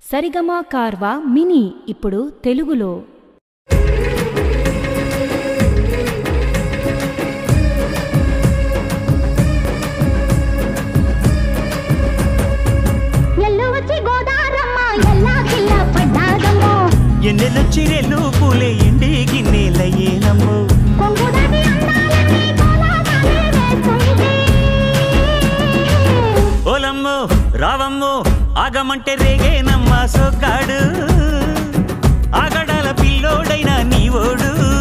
సరిగమా Carvaan mini ఇప్పుడు తెలుగులో. ఎన్నెలొచ్చి రెల్లు పూలే ఎండి గిన్నెలయ్యేనమ్మో. ఓలమ్మో రావమ్మో ఆగమంటే రేగేనమ్మా సోకాడు, ఆగడాల పిల్లోడైనా నీ ఓడు.